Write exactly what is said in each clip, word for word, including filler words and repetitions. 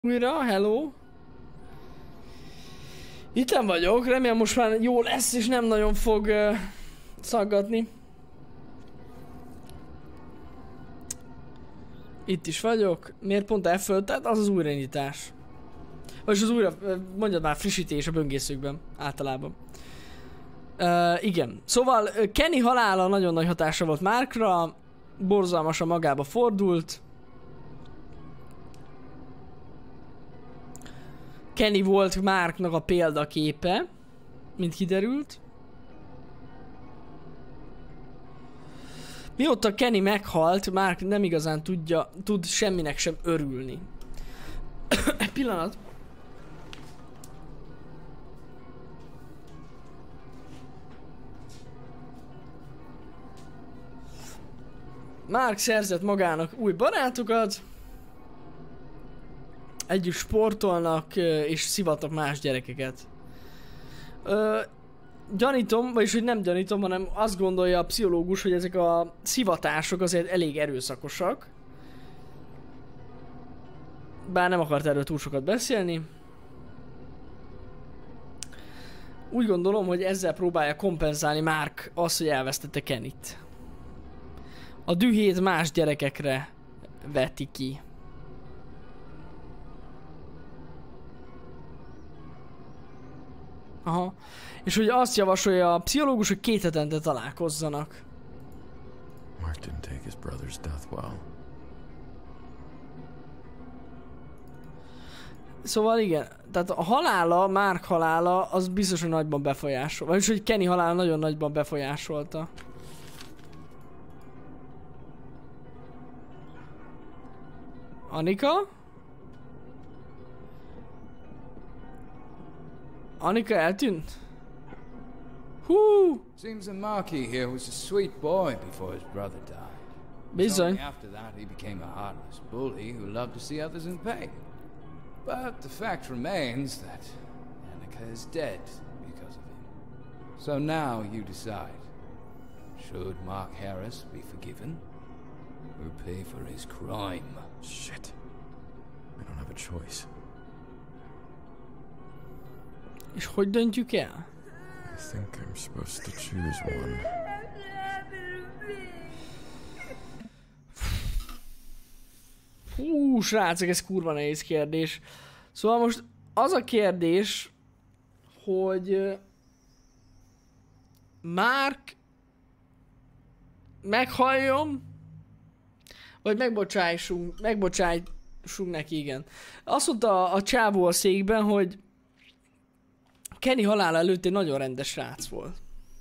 Újra, hello. Itten vagyok, remélem most már jó lesz és nem nagyon fog uh, szaggatni. Itt is vagyok. Miért pont F-öl? Tehát az az újraindítás. Vagyis az újra, mondjad már, frissítés a böngészőkben, általában. Uh, igen. Szóval Kenny halála nagyon nagy hatása volt Markra, borzalmasan magába fordult. Kenny volt Marknak a példaképe, mint kiderült. Mióta Kenny meghalt, Mark nem igazán tudja, tud semminek sem örülni. Egy pillanat. Mark szerzett magának új barátokat. Együtt sportolnak és szivatnak más gyerekeket. Ö, gyanítom, vagyis hogy nem gyanítom, hanem azt gondolja a pszichológus, hogy ezek a szivatások azért elég erőszakosak. Bár nem akart erről túl sokat beszélni. Úgy gondolom, hogy ezzel próbálja kompenzálni Mark azt, hogy elvesztette Kennyt. A dühét más gyerekekre veti ki. Aha. És ugye azt javasolja a pszichológus, hogy két hetente találkozzanak. Mark didn't take his brother's death well. Szóval igen, tehát a halála, Mark halála, az biztos, hogy nagyban befolyásol. Vagyis, hogy Kenny halála nagyon nagyban befolyásolta. Anika? Anika eltűnt? Hú! Seems that Marky here was a sweet boy before his brother died. Bizony. Only after that he became a heartless bully who loved to see others in pain. But the fact remains that Anika is dead because of him. So now you decide. Should Mark Harris be forgiven? Or pay for his crime? Shit. I don't have a choice. És hogy döntjük el? I think I'm supposed to choose one. Hú, srácok, ez kurva nehéz kérdés. Szóval most az a kérdés, hogy Mark meghalljon, vagy megbocsájtsunk, megbocsájtsunk neki, igen. Azt mondta a csávó a székben, hogy Kenny halála előtt egy nagyon rendes srác volt.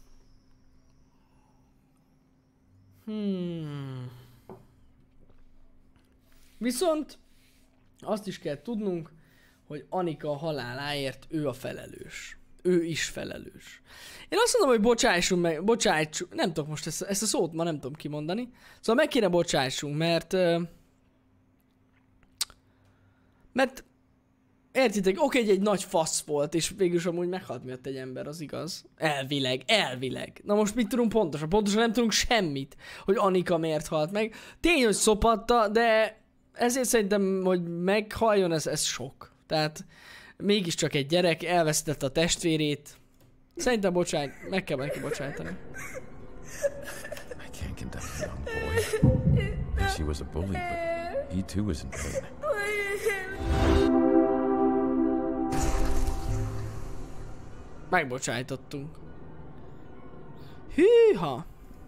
Hmm. Viszont azt is kell tudnunk, hogy Anika haláláért ő a felelős. Ő is felelős. Én azt mondom, hogy bocsájtsunk meg, bocsájtsunk, nem tudok most ezt, ezt a szót ma nem tudom kimondani. Szóval meg kéne bocsájtsunk, mert... Mert... Értitek, oké, egy, egy nagy fasz volt, és végülis amúgy meghalt miatt egy ember, az igaz. Elvileg, elvileg. Na most mit tudunk pontosan? Pontosan nem tudunk semmit, hogy Anika miért halt meg. Tény, hogy szopatta, de ezért szerintem, hogy meghalljon, ez, ez sok. Tehát mégiscsak egy gyerek, elvesztette a testvérét. Szerintem bocsájt, meg kell neki bocsájtani. I can't condemn a young boy. Yes, he was a bully, but he too was in pain. Megbocsájtottunk. Hűha!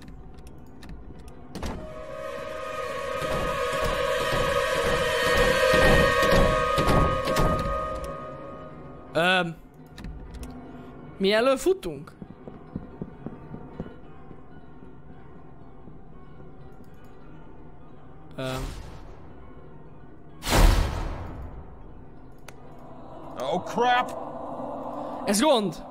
Öm... Mi elől futunk? Öm... Oh crap! Ez gond!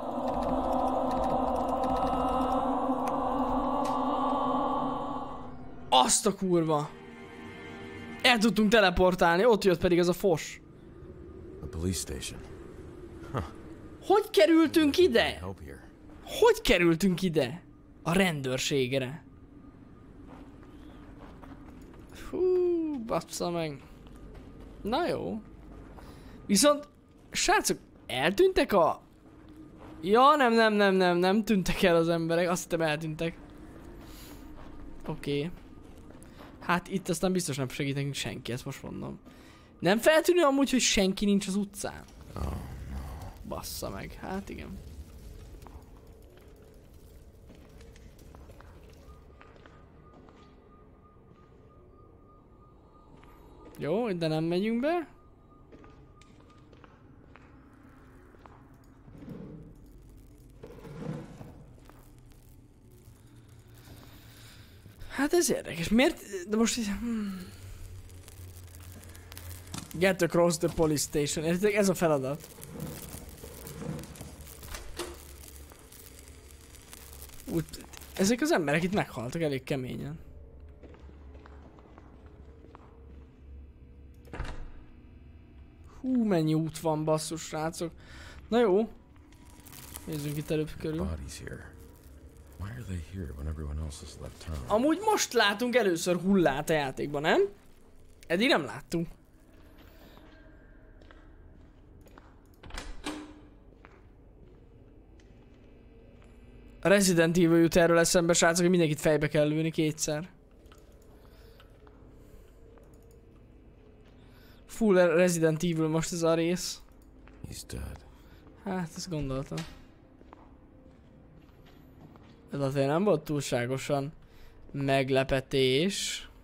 Azt a kurva! El tudtunk teleportálni, ott jött pedig ez a fos. The police station. Hogy kerültünk ide? Help here. Hogy kerültünk ide? A rendőrségre. Hú, bassza meg. Na jó. Viszont, srácok, eltűntek a... Ja, nem, nem, nem, nem, nem tűntek el az emberek, azt hittem eltűntek. Oké. Okay. Hát itt aztán biztos nem segít nekünk senki, ezt most mondom. Nem feltűnő amúgy, hogy senki nincs az utcán? Oh, no. Bassza meg, hát igen. Jó, de nem megyünk be. Hát ez érdekes. Miért? De most így... Hmm. Get across the police station. Értitek? Ez a feladat. Úgy, ezek az emberek itt meghaltak elég keményen. Hú, mennyi út van, basszus, srácok. Na jó. Nézzünk itt előbb körül. Why are they here when everyone else has left town? Amúgy most látunk először hullát a játékban, nem? Eddig nem láttunk. A Resident Evil jut erről eszembe, srácok, hogy mindenkit fejbe kell lőni kétszer. Full Resident Evil most ez a rész. He's dead. Hát, ezt gondoltam. Ez azért nem volt túlságosan meglepetés.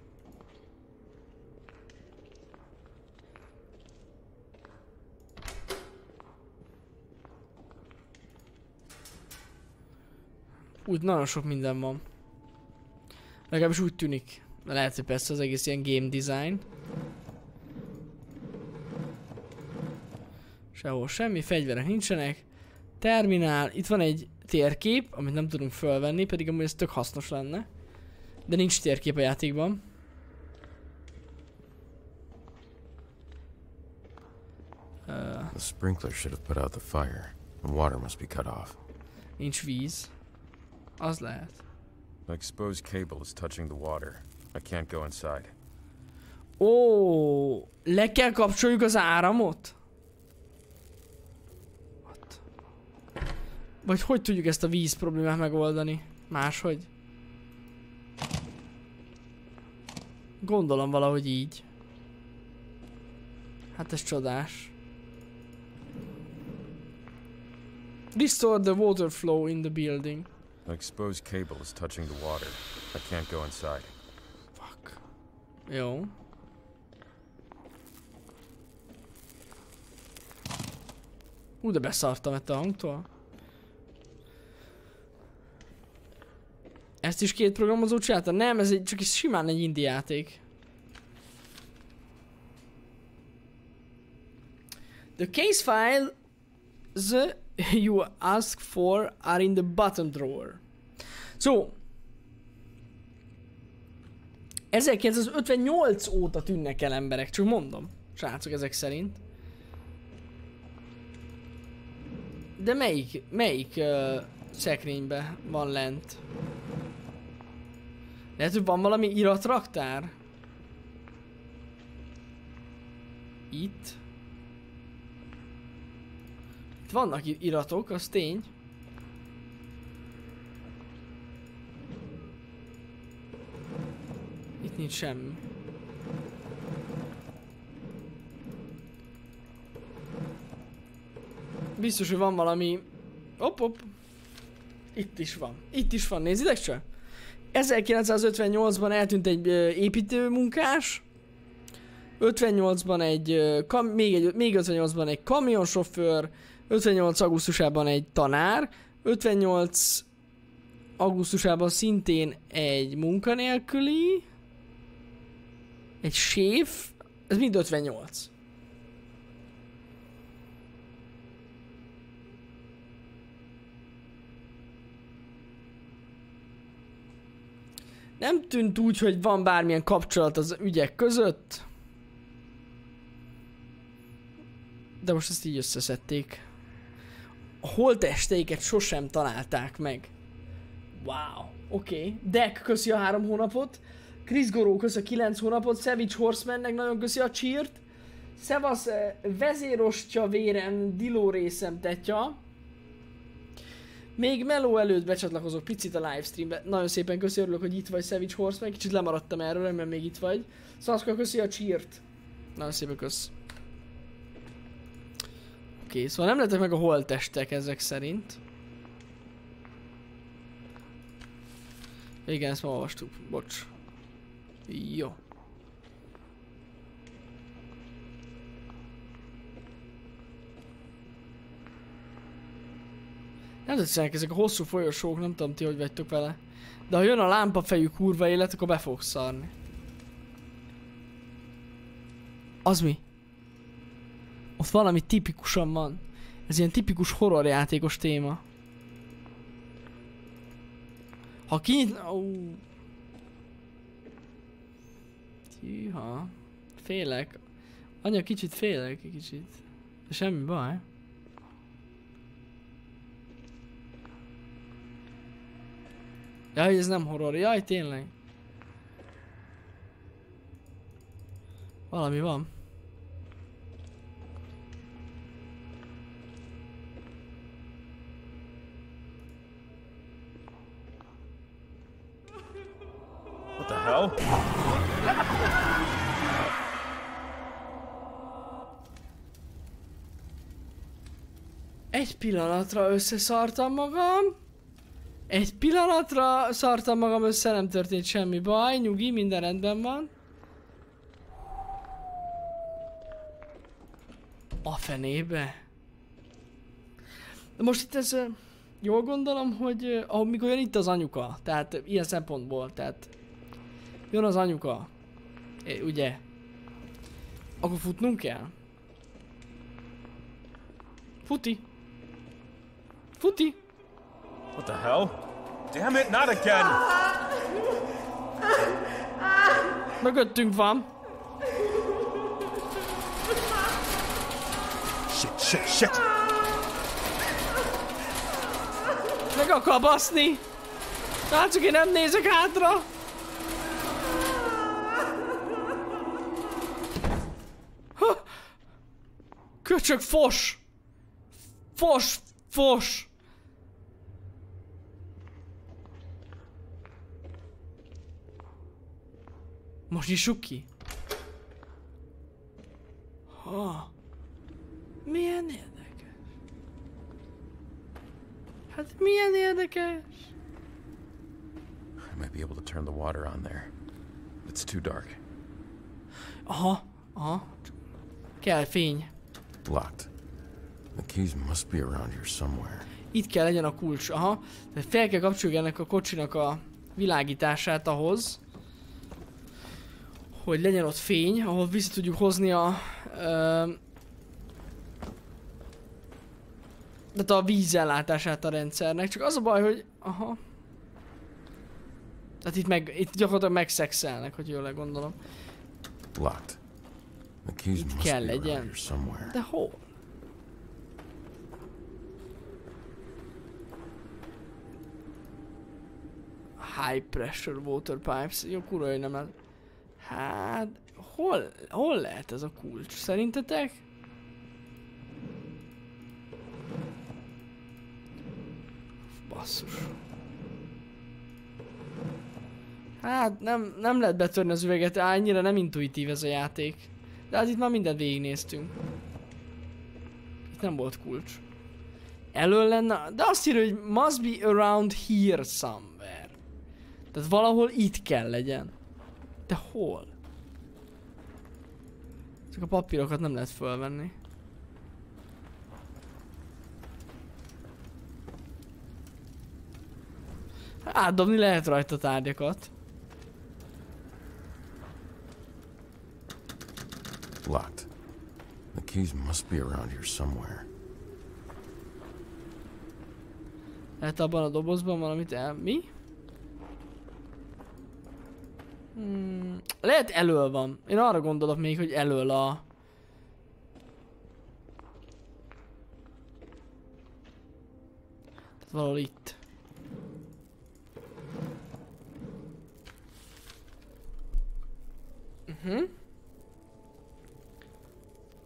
Úgy nagyon sok minden van. Legalábbis úgy tűnik. De lehet, hogy persze az egész ilyen game design. Sehol semmi, fegyverek nincsenek. Terminál, itt van egy térkép, amit nem tudunk fölvenni, pedig amúgy ez tök hasznos lenne. De nincs térkép a játékban. Uh, The sprinkler should have put out the fire, and water must be cut off. nincs víz. Az lehet. The exposed cable is touching the water. I can't go inside. Ó, le kell kapcsoljuk az áramot? What? Vagy hogy tudjuk ezt a víz problémát megoldani? Máshogy? Gondolom valahogy így. Hát ez csodás. Restore the water flow in the building. The exposed cable is touching the water. I can't go inside. Fuck. Jó. Hú, de beszartam ettől a hangtól. Ezt is két programozó csinálta? Nem, ez egy, csak is simán egy indie játék. The case files you ask for are in the bottom drawer. So, ezerkilencszázötvennyolc óta tűnnek el emberek, csak mondom, srácok, ezek szerint. De melyik, melyik uh, szekrénybe van lent? Lehet, hogy van valami iratraktár? Itt? Itt vannak iratok, az tény. Itt nincs semmi. Biztos, hogy van valami... Hopp, hopp. Itt is van. Itt is van, nézzétek csak. ezerkilencszázötvennyolcban eltűnt egy uh, építőmunkás. ötvennyolcban egy, uh, kam még, egy, még ötvennyolcban egy kamionsofőr. ötvennyolc augusztusában egy tanár. ötvennyolc augusztusában szintén egy munkanélküli. Egy séf. Ez mind ötvennyolc. Nem tűnt úgy, hogy van bármilyen kapcsolat az ügyek között. De most ezt így összeszedték. A holttesteiket sosem találták meg. Wow, oké. Okay. Deck köszi a három hónapot. Chris Goró köszi a kilenc hónapot. Savage Horsemannek nagyon köszi a cheert. Szevasz, vezérostya vérem, diló részem tetya. Még meló előtt becsatlakozok picit a livestreambe. Nagyon szépen köszi, örülök, hogy itt vagy, Savage Horseman. Kicsit lemaradtam erről, mert még itt vagy. Szaszka, köszi a cheert. Nagyon szépen kösz. Oké, okay, szóval nem lettek meg a holttestek ezek szerint. Igen, ezt ma olvastuk. Bocs. Jó. Nem tetszenek ezek a hosszú folyosók, nem tudom ti, hogy vagytok vele. De ha jön a lámpafejű kurva élet, akkor be fogsz szarni. Az mi? Ott valami tipikusan van. Ez ilyen tipikus horrorjátékos téma. Ha kinyit... Uh. Tűha. Félek. Anya, kicsit félek, kicsit. De semmi baj. Jaj, ez nem horror. Jaj, tényleg. Valami van. What the hell? Egy pillanatra összeszartam magam. Egy pillanatra szartam magam össze, nem történt semmi baj, nyugi, minden rendben van. A fenébe. De most itt ez, jól gondolom, hogy ahogy mikor jön itt az anyuka, tehát ilyen szempontból, tehát jön az anyuka, é, ugye, akkor futnunk kell? Futi. Futi. What the hell? Damn it, not again! Mögöttünk van. Shit, shit, shit! Meg akar baszni! Hát csak én nem nézek hátra! Ha. Köcsög fos! Fos! Fos! Most nyissuk ki? Ha. Milyen érdekes. Hát milyen érdekes. I might be able to turn the water on there. It's too dark. Aha, aha. Kell fény. Locked. The keys must be around here somewhere. Itt kell legyen a kulcs, aha. Tehát fel kell kapcsolni ennek a kocsinak a világítását ahhoz, hogy legyen ott fény, ahol vissza tudjuk hozni a... Ö, tehát a vízellátását a rendszernek. Csak az a baj, hogy... Aha. Tehát itt, meg, itt gyakorlatilag megszexelnek, hogy jól gondolom. Locked. The keys Itt must kell be around legyen. here somewhere. De hol? High pressure water pipes. Jó, kurva, hogy nem el... Hát... Hol, hol lehet ez a kulcs? Szerintetek? Basszus. Hát nem, nem lehet betörni az üveget, annyira nem intuitív ez a játék. De hát itt már mindent végignéztünk. Itt nem volt kulcs. Elől lenne, de azt írja, hogy must be around here somewhere. Tehát valahol itt kell legyen. De hol? Csak a papírokat nem lehet fölvenni. Átdobni lehet rajta tárgyakat. Locked. The keys must be around here somewhere. Lehet abban a dobozban valamit el... Mi? Hmm, lehet elől van. Én arra gondolok még, hogy elől a... Tehát valahol itt. Uh-huh.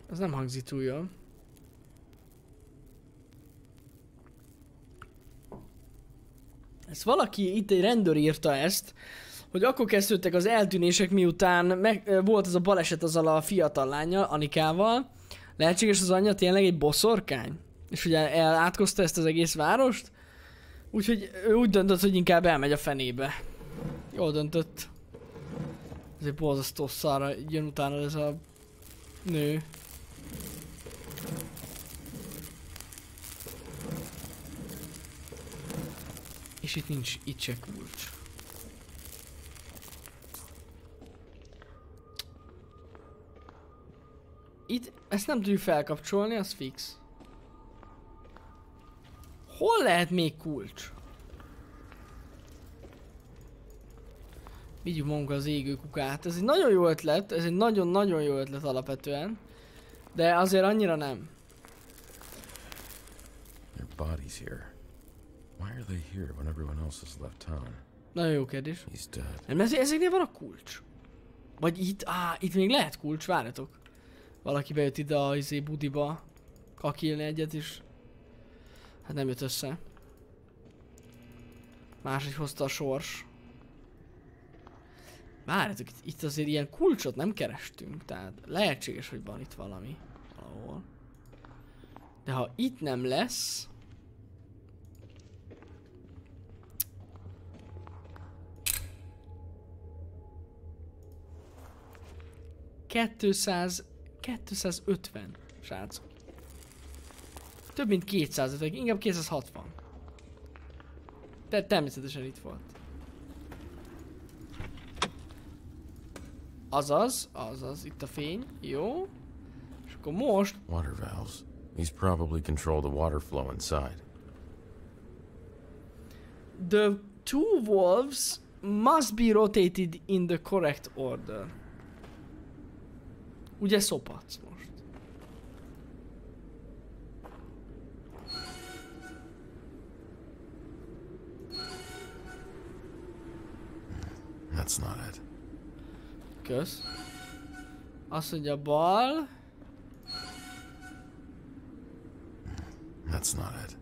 Ez nem hangzik túl jól. Ezt valaki, itt egy rendőr írta ezt, hogy akkor kezdődtek az eltűnések, miután meg, volt ez a baleset azzal a fiatal lánnyal, Anikával. Lehetséges az anyja tényleg egy boszorkány? És ugye el, átkozta ezt az egész várost? Úgyhogy ő úgy döntött, hogy inkább elmegy a fenébe. Jól döntött. Ez egy borzasztó szarra jön utána ez a nő. És itt nincs, itt se kulcs. Itt ezt nem tudjuk felkapcsolni, az fix. Hol lehet még kulcs? Vigyük magunkkal az égő kukát. Ez egy nagyon jó ötlet, ez egy nagyon-nagyon jó ötlet alapvetően. De azért annyira nem. Their bodies here. Why are they here when everyone else has left town? Nagyon jó kérdés. He's dead. Nem, ez, ezeknél van a kulcs. Vagy itt, á, itt még lehet kulcs, várjatok. Valaki bejött ide a izé budiba kakilni egyet is. Hát nem jött össze. Máshogy hozta a sors. Várjatok, itt, itt azért ilyen kulcsot nem kerestünk, tehát lehetséges, hogy van itt valami valahol. De ha itt nem lesz... kétszáz, kétszázötven, srácok. Több mint kétszázötven, inkább kétszázhatvan. De természetesen itt volt. Azaz, azaz, itt a fény, jó. És akkor most... Water valves. These probably control the water flow inside. The two valves must be rotated in the correct order. Ugye szopatsz most. That's not it. Kösz. Azt mondja bal. That's not it.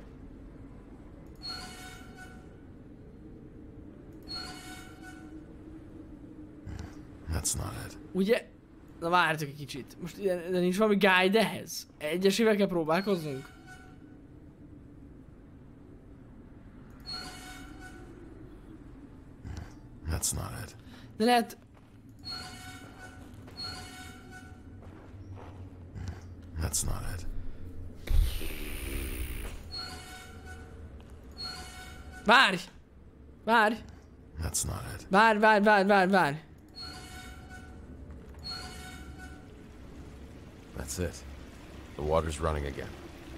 That's not it. Ugye? Na várjatok egy kicsit. Most de, de nincs valami guide ehhez? Egyesével kell próbálkoznunk? That's not it. De lehet... That's not it. Várj! Várj! That's not it. Várj, várj, várj, várj, várj! That's it. The water's running again.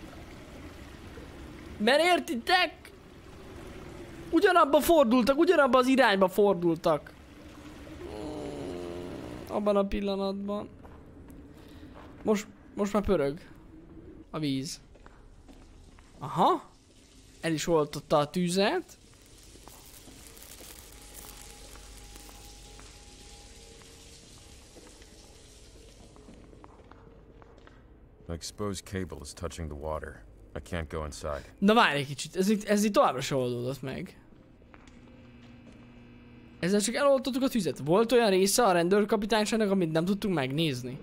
Mert értitek? Ugyanabba fordultak, ugyanabba az irányba fordultak. Abban a pillanatban. Most, most már pörög a víz. Aha. El is oltotta a tűzet. The exposed cable is touching the water. I can't go inside. Na várj egy kicsit, ez itt, ez itt továbbra se oldódott meg. Ezzel csak eloltottuk a tüzet. Volt olyan része a rendőrkapitányságnak, amit nem tudtunk megnézni.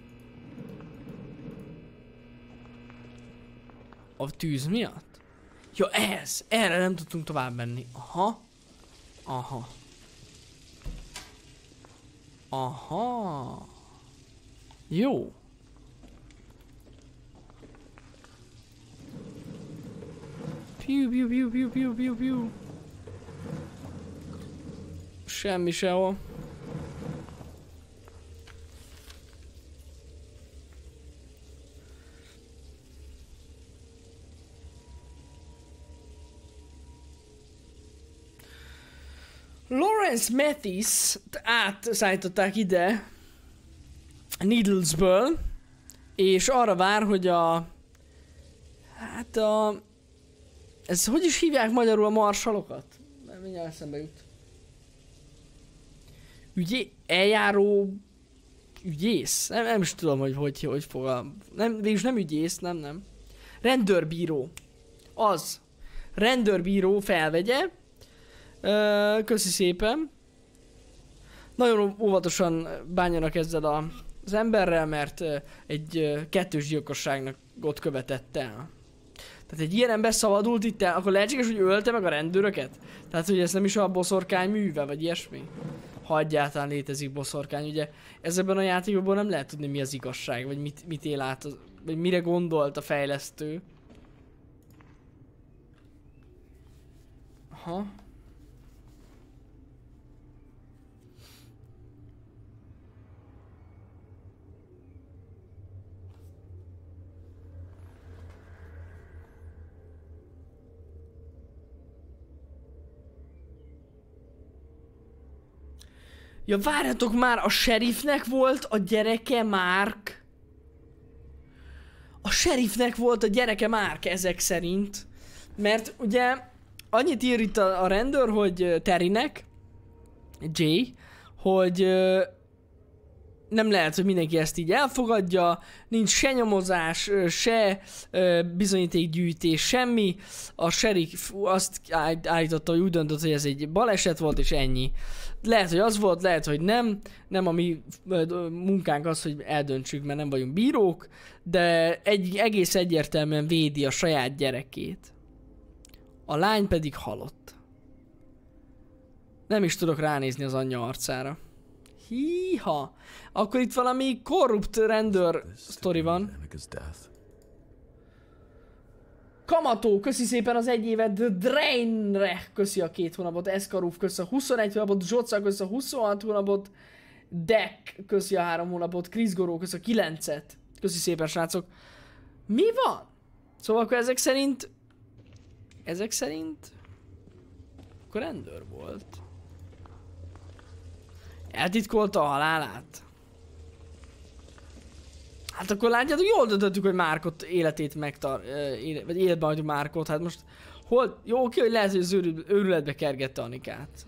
A tűz miatt? Ja ez! Erre nem tudtunk tovább menni. Aha. Aha. Aha. Jó. Piu, piu, piu, piu, piu, piu, piu. Semmi sehol. Lawrence Mathis átszállították ide Needlesből, és arra vár, hogy a... Hát a... Ez hogy is hívják magyarul a marsalokat? Mert mindjárt eszembe jut. Ügyé eljáró Ügyész? Nem, nem is tudom, hogy hogy, hogy fog a... Nem, végülis nem ügyész, nem, nem. Rendőrbíró. Az. Rendőrbíró felvegye. Ö, köszi szépen. Nagyon óvatosan bánjanak ezzel a, az emberrel, mert ö, egy ö, kettős gyilkosságnak ott követett el. Tehát egy ilyen ember szabadult itt el, akkor lehetséges, hogy ölte meg a rendőröket? Tehát, hogy ez nem is a boszorkány műve, vagy ilyesmi? Ha egyáltalán létezik boszorkány, ugye ezekben a játékokban nem lehet tudni, mi az igazság, vagy mit, mit él át, az, vagy mire gondolt a fejlesztő. Aha. Ja, várjatok már, a sheriffnek volt a gyereke Mark. A sheriffnek volt a gyereke Mark ezek szerint. Mert ugye annyit ír itt a, a rendőr, hogy Terrynek, Jay, hogy ö, nem lehet, hogy mindenki ezt így elfogadja, nincs se nyomozás, se ö, bizonyítékgyűjtés, semmi. A sheriff azt állította, hogy úgy döntött, hogy ez egy baleset volt, és ennyi. Lehet, hogy az volt, lehet, hogy nem. Nem a mi munkánk az, hogy eldöntsük, mert nem vagyunk bírók, de egy, egész egyértelműen védi a saját gyerekét. A lány pedig halott. Nem is tudok ránézni az anyja arcára. Híha! Akkor itt valami korrupt rendőr sztori van. Kamató, köszi szépen az egy évet, The Drainre köszi a két hónapot, Eskaruf köszi a huszonegy hónapot, Zsóca köszi a huszonhat hónapot, Deck köszi a három hónapot, Chris Goró köszi a kilencet. Köszi szépen, srácok. Mi van? Szóval akkor ezek szerint... Ezek szerint... Akkor rendőr volt. Eltitkolta a halálát. Hát akkor látjátok, jól döntöttük, hogy Márkot életét megtar... Éle, vagy életben hagyjuk Márkot, hát most... Hol... Jó, oké, hogy lehet, hogy az őrül, őrületbe kergette Anikát.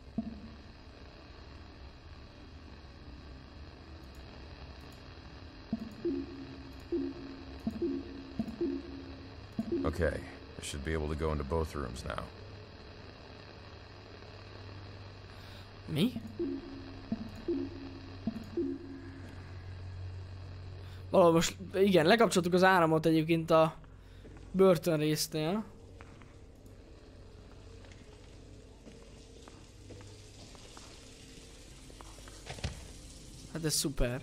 Okay, I should be able to go into both rooms now. Mi? Valahol most, igen, lekapcsoltuk az áramot egyébként a börtön résznél. Hát ez szuper.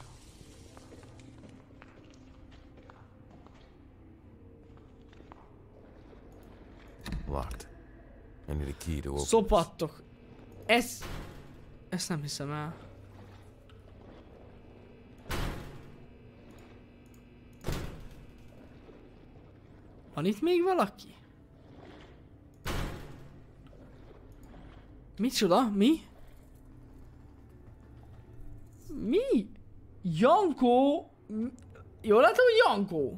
Locked. I need a key to open. Szopattok. Ez... Ezt nem hiszem el. Van itt még valaki? Micsoda? Mi? Mi? Jankó? Jól látom, hogy Jankó?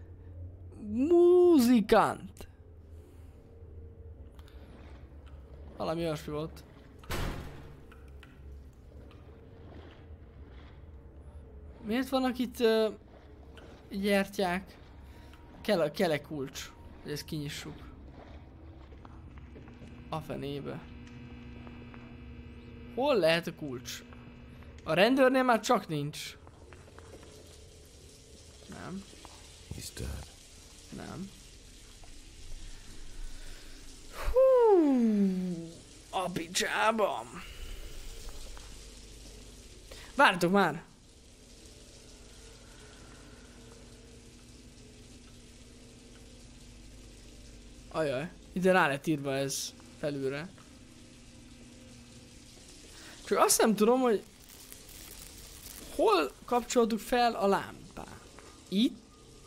Muzikant. Valami olyasmi volt. Miért vannak itt uh, gyertyák? Kell, kell -e kulcs, hogy ezt kinyissuk? A fenébe. Hol lehet a kulcs? A rendőrnél már csak nincs. Nem. He's dead. Nem. Hú, a picsában. Várjatok már! Ajaj, ide rá lett írva ez felülre. Csak azt nem tudom, hogy hol kapcsoltuk fel a lámpát. Itt?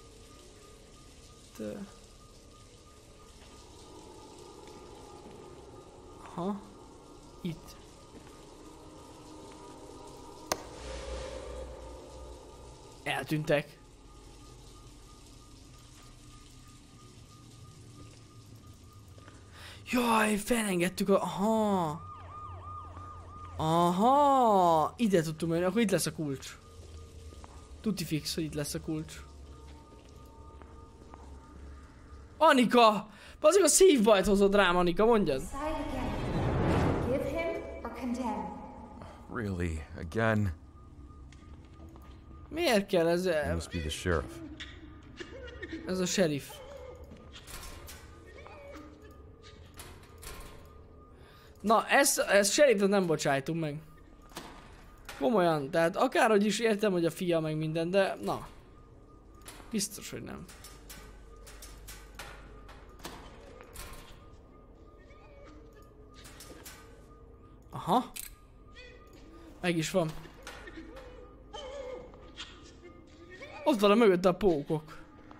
Aha. Itt. Eltűntek. Jaj, felengedtük a... Aha. Aha. Ide tudtunk menni, akkor itt lesz a kulcs. Tuti fix, hogy itt lesz a kulcs. Anika! Azért a szívbajt hozott rám, Anika, mondjad. Really? Again? Miért kell ez? He must be the sheriff. Ez a sheriff. Na, ezt, ezt sheriffet nem bocsájtunk meg. Komolyan, tehát akárhogy is értem, hogy a fia meg minden, de na. Biztos, hogy nem. Aha. Meg is van. Ott van a mögött a pókok.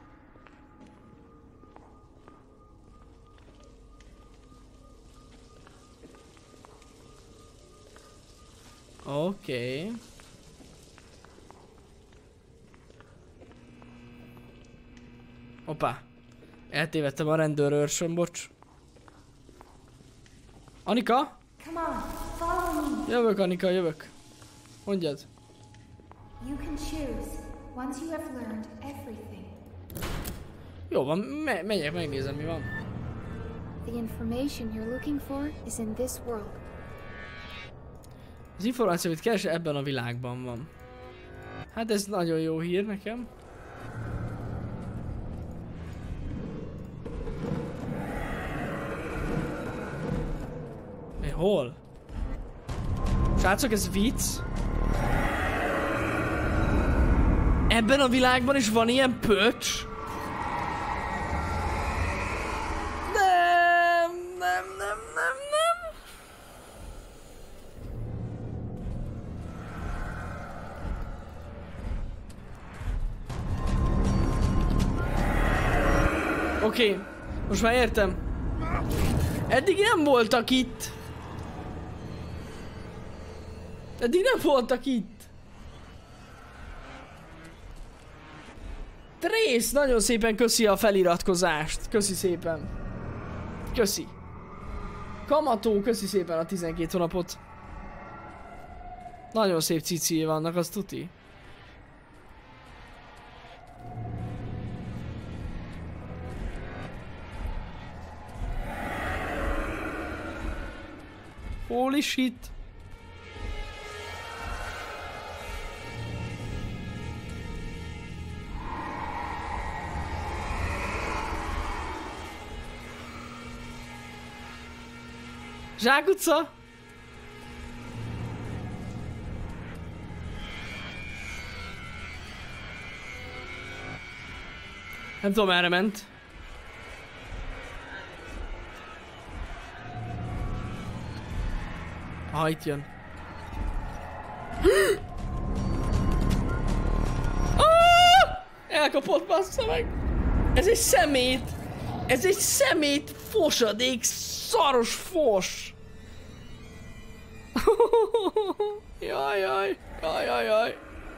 Oké. Okay. Hoppá. Eltévedtem a rendőrőrsön, bocs. Anika? Come on, follow me. Jövök, Anika, jövök. Mondjad. You can choose once you have learned everything. Jó van, me megyek, megnézem, mi van. The information you're looking for is in this world. Az információ, amit keres, ebben a világban van. Hát ez nagyon jó hír nekem. Mi, hol? Srácok, ez vicc? Ebben a világban is van ilyen pöcs? Nem, nem, nem, nem, nem. Oké, okay, most már értem. Eddig nem voltak itt. Eddig nem voltak itt. Trész, nagyon szépen köszi a feliratkozást. Köszi szépen. Köszi. Kamató, köszi szépen a tizenkét hónapot. Nagyon szép cici vannak, az tuti. Holy shit. Zsákutca? Nem tudom, erre ment. Aha, itt jön. Elkapott, bassza meg! Ez egy szemét! Ez egy szemét fosadék, szaros fos! Jaj, jaj, jaj, jaj, jaj.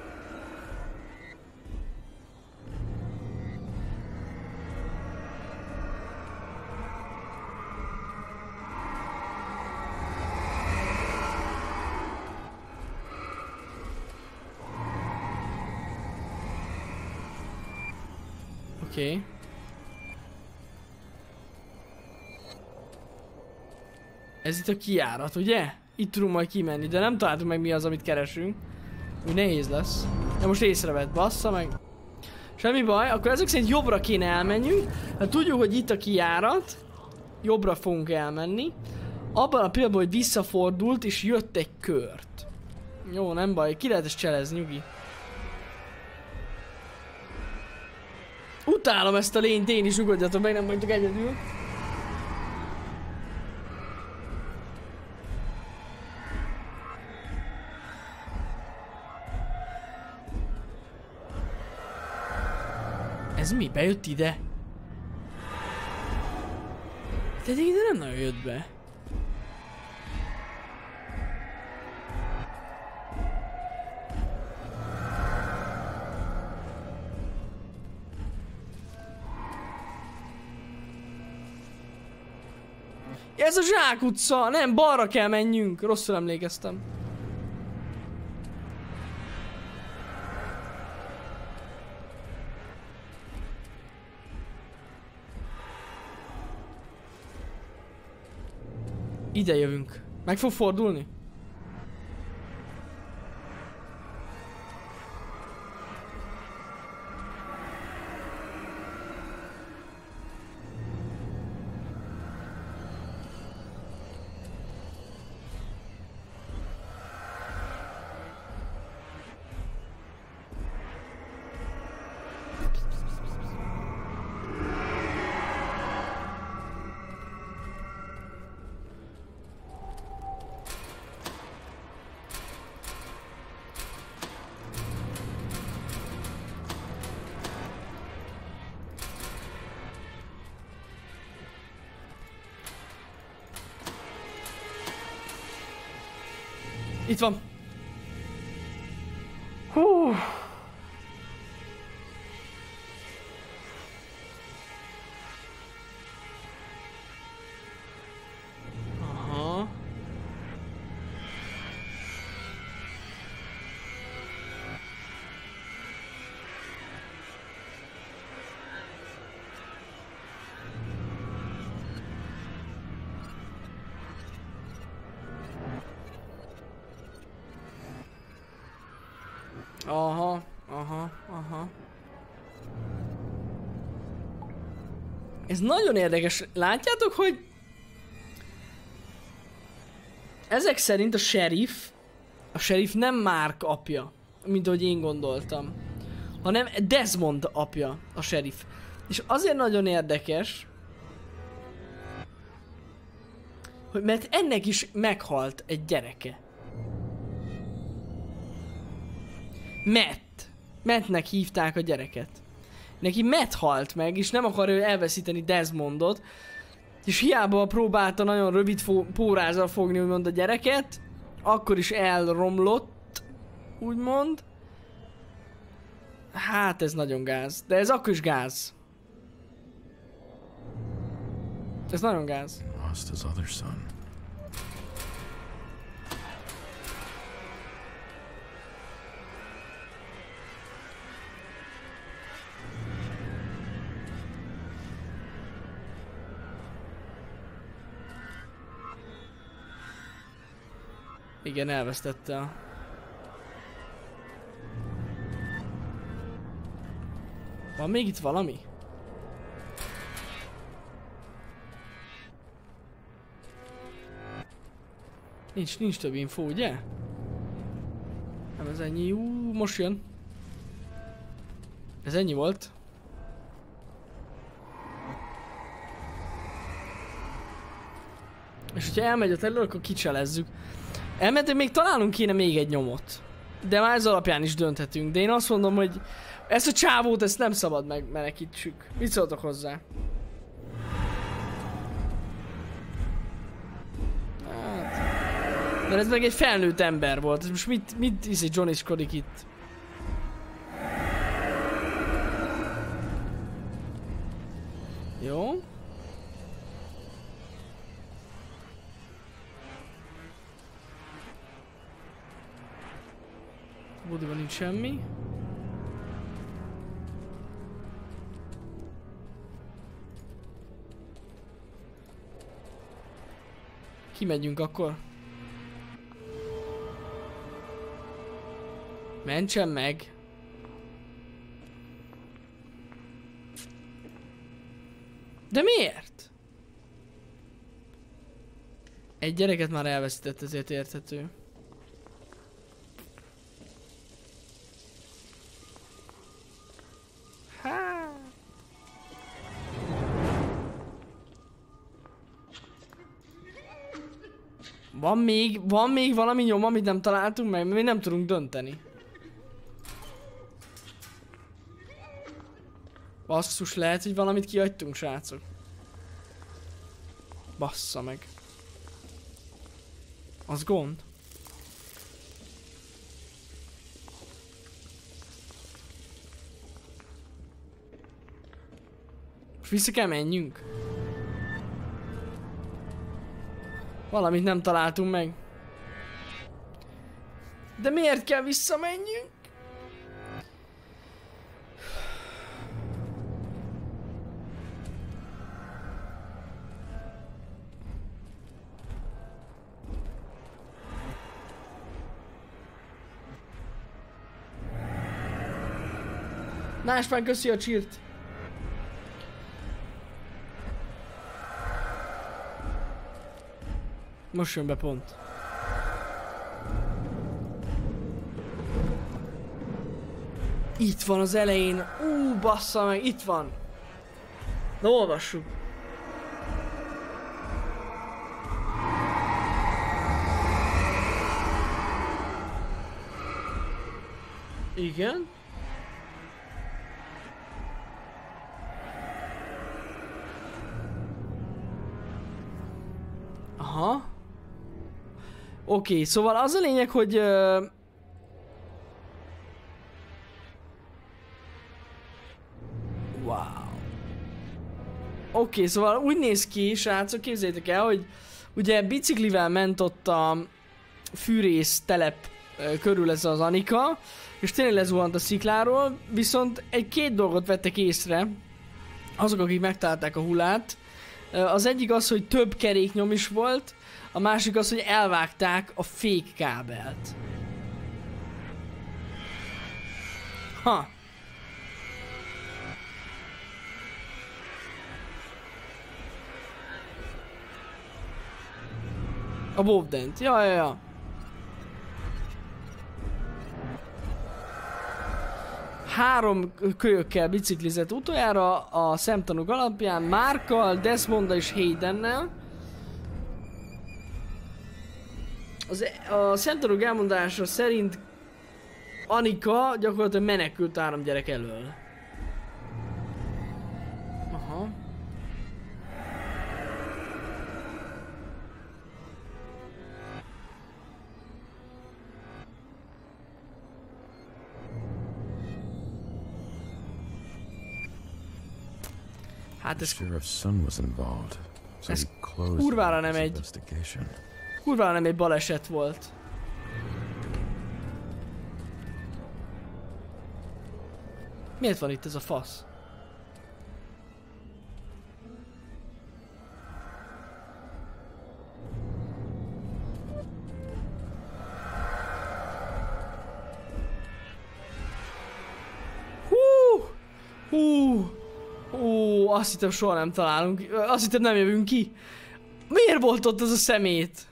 Oké. Okay. Ez itt a kijárat, ugye? Itt tudunk majd kimenni, de nem találtunk meg mi az, amit keresünk. Úgy nehéz lesz. De most észrevett, bassza meg. Semmi baj, akkor ezek szerint jobbra kéne elmenjünk. Hát tudjuk, hogy itt a kijárat. Jobbra fogunk elmenni. Abban a pillanatban, hogy visszafordult és jött egy kört. Jó, nem baj, ki lehet ezt cselezni, nyugi. Utálom ezt a lényt, én is, ugodjatok meg, nem vagytok egyedül. Ez mi? Bejött ide? De ide nem nagyon jött be. Ez a zsákutca! Nem, balra kell menjünk! Rosszul emlékeztem. Ide jövünk. Meg fog fordulni? Itt van. Hú. Aha. Aha, aha, aha. Ez nagyon érdekes. Látjátok, hogy ezek szerint a sheriff, a sheriff nem Mark apja, mint ahogy én gondoltam, hanem Desmond apja a sheriff. És azért nagyon érdekes, hogy mert ennek is meghalt egy gyereke. Matt. Mattnek hívták a gyereket. Neki Matt halt meg, és nem akarja elveszíteni Desmondot. És hiába próbálta nagyon rövid pórázzal fogni úgymond a gyereket, akkor is elromlott, úgymond. Hát ez nagyon gáz. De ez akkor is gáz. Ez nagyon gáz. Lost his other son. Igen, elvesztette a... Van még itt valami? Nincs, nincs több info, ugye? Nem, ez ennyi. Ú, most jön. Ez ennyi volt. És hogyha elmegy a terület, akkor kicselezzük. Elmentünk, még találunk kéne még egy nyomot. De már ez alapján is dönthetünk. De én azt mondom, hogy ezt a csávót, ezt nem szabad megmenekítsük. Mit szóltok hozzá? Hát... Mert ez meg egy felnőtt ember volt. Most mit, mit hiszi Johnny-skodik itt? Jó. Budiban nincs semmi. Kimegyünk akkor. Mentsen meg. De miért? Egy gyereket már elveszített, ezért érthető. Van még, van még valami nyom, amit nem találtunk meg, mert mi nem tudunk dönteni. Basszus, lehet, hogy valamit kihagytunk, srácok. Bassza meg. Az gond. Most vissza kell menjünk. Valamit nem találtunk meg. De miért kell visszamenjünk? Máspán, köszi a csírt. Most jön be pont. Itt van az elején. Ú, bassza meg, itt van. Na, olvassuk. Igen. Aha. Oké, okay, szóval az a lényeg, hogy... Uh... Wow. Oké, okay, szóval úgy néz ki, srácok, képzeljétek el, hogy ugye biciklivel ment ott a fűrész telep uh, körül ez az Anika, és tényleg lezuhant a szikláról, viszont egy-két dolgot vettek észre azok, akik megtalálták a hullát. Uh, az egyik az, hogy több keréknyom is volt, a másik az, hogy elvágták a fékkábelt. Ha. A Bobdent. Ja, ja, ja. Három kölyökkel biciklizett utoljára a szemtanúk alapján, Markkal, Desmonddal és Haydennel. Az, a szemtanúk elmondása szerint Anika gyakorlatilag menekült három gyerek elől. Aha. Hát ez... Sheriff's son was involved, so ez he closed kurvára the nem egy... investigation. Kurvára nem egy baleset volt. Miért van itt ez a fasz? Hú! Hú! Hú! Azt hittem soha nem találunk. Azt hittem nem jövünk ki. Miért volt ott az a szemét?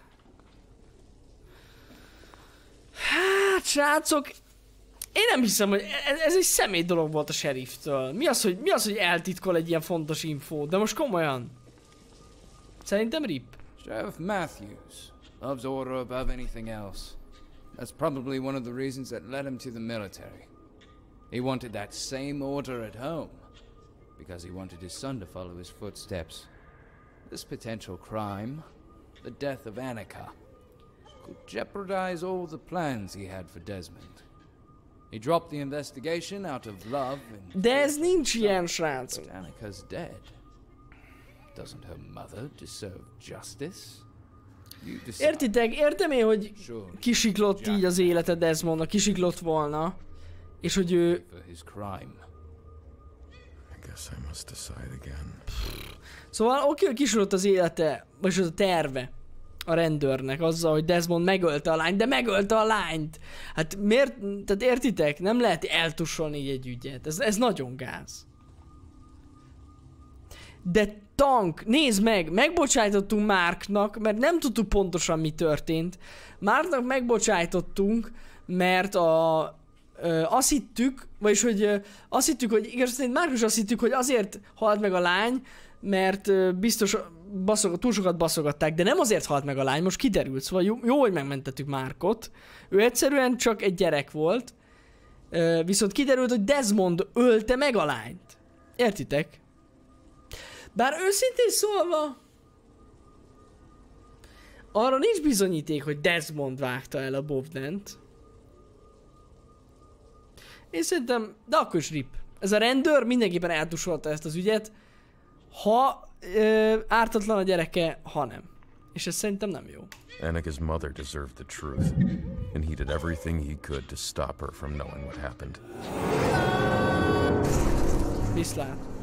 Hát, srácok, én nem hiszem, hogy ez, ez egy szemét dolog volt a sheriftől. Mi az, hogy, mi az, hogy eltitkol egy ilyen fontos infót? De most komolyan. Szerintem rip. Sheriff Matthews loves order above anything else. That's probably one of the reasons that led him to the military. He wanted that same order at home because he wanted his son to follow his footsteps. This potential crime, the death of Annika, could jeopardize all the plans he had for Desmond. He dropped the investigation out of love and... De ez nincs ilyen, srácok. But Annika's dead. Doesn't her mother deserve justice? Értitek? Értem én, hogy kisiklott így az élete Desmondnak, kisiklott volna. És hogy ő... Szóval oké, okay, hogy kisiklott az élete, vagy az a terve a rendőrnek azzal, hogy Desmond megölte a lányt, de megölte a lányt! Hát miért? Tehát értitek? Nem lehet eltussolni így egy ügyet. Ez, ez nagyon gáz. De tank, nézd meg, megbocsájtottunk Marknak, mert nem tudtuk pontosan mi történt. Marknak megbocsájtottunk, mert a, ö, azt hittük, vagyis hogy ö, azt hittük, hogy igaz szerint Mark is azt hittük, hogy azért halt meg a lány, mert ö, biztos baszog, túl sokat baszogatták, de nem azért halt meg a lány, most kiderült, szóval jó, jó hogy megmentettük Markot. Ő egyszerűen csak egy gyerek volt, ö, viszont kiderült, hogy Desmond ölte meg a lányt. Értitek? Bár őszintén szólva, arra nincs bizonyíték, hogy Desmond vágta el a Bobdent. Én szerintem, de akkor is rip. Ez a rendőr mindenképpen eltusolta ezt az ügyet, ha ö, ártatlan a gyereke, ha nem. És ez szerintem nem jó. Annika's mother deserved the truth, and he did everything he could to stop her from knowing what happened. Viszlát.